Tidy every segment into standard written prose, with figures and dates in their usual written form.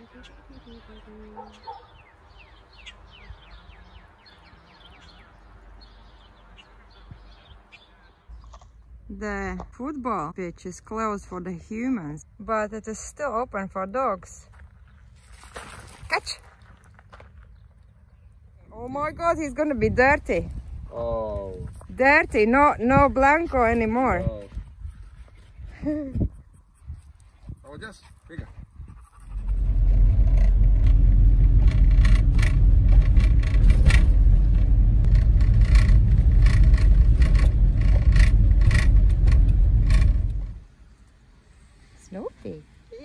The football pitch is closed for the humans, but it is still open for dogs. Catch! Oh my God, he's gonna be dirty. Oh. Dirty, no blanco anymore. Oh. Oh, just bigger. Snoopy. Yay!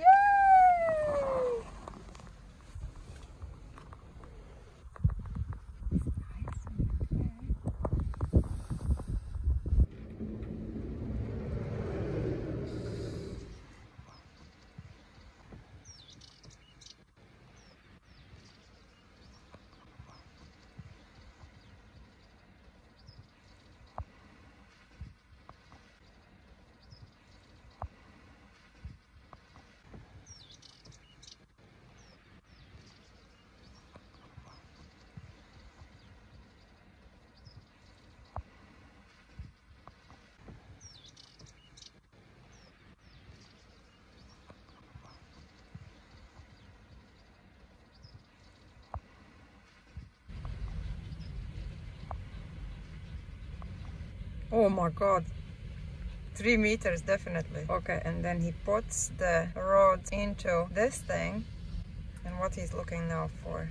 Oh my God, 3 meters definitely. Okay, and then he puts the rods into this thing, and what he's looking now for.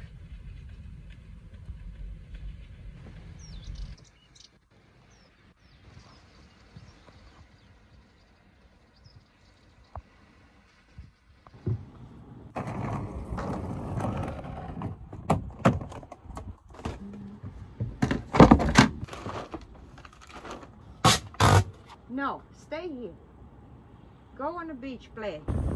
No, stay here. Go on the beach, play.